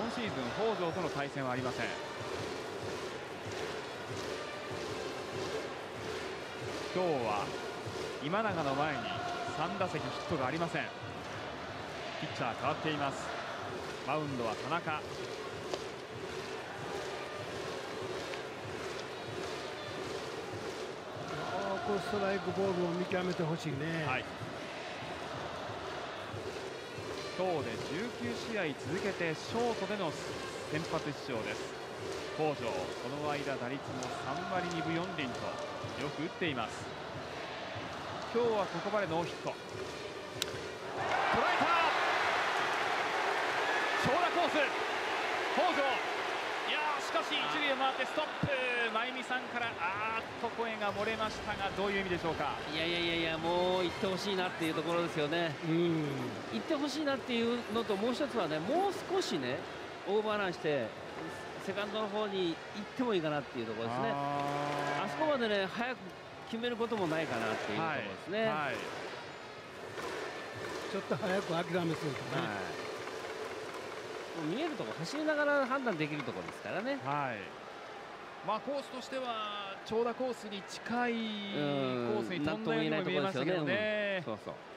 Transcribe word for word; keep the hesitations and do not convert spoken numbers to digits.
今シーズン北條との対戦はありません。今日は今永の前にさん打席ヒットがありません。ピッチャー変わっています。マウンドは田中。 こうストライクボールを見極めてほしいね。 はい、今日でじゅうきゅうしあい続けてショートでの先発出場です。北條、この間打率もさんわりにぶよんりんとよく打っています。今日はここまでノーヒット。捉えた長打コース、北条。いやー、しかし一塁を回ってストップ。真由美さんからあーっと声が漏れましたが、どういう意味でしょうか。 いやいやいやいや、もう行ってほしいなっていうところですよね。うん、行ってほしいなっていうのと、もう一つはね、もう少しねオーバーランしてセカンドの方に行ってもいいかなっていうところですね。 あ, あそこまでね早く決めることもないかなっていうところですね。はいはい、 ちょっと早く諦めすぎたね。はい、 見えるところ、走りながら判断できるところですからね。 はい、まあ、コースとしては長打コースに近いコースに飛んだようにも見えましたけどね。 そうそう。